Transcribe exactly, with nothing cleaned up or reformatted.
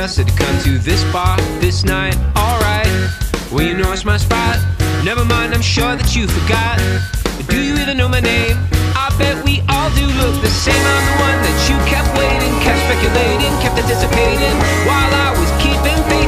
said to come to this bar this night. Alright, well you know it's my spot. Never mind, I'm sure that you forgot. Do you even know my name? I bet we all do look the same. I'm the one that you kept waiting, kept speculating, kept anticipating, while I was keeping things